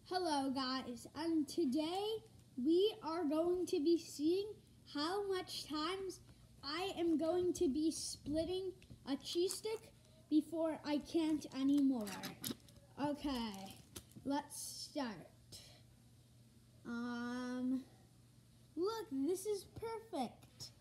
Hello guys, and today we are going to be seeing how much times I am going to be splitting a cheese stick before I can't anymore. Okay, let's start. Look, this is perfect.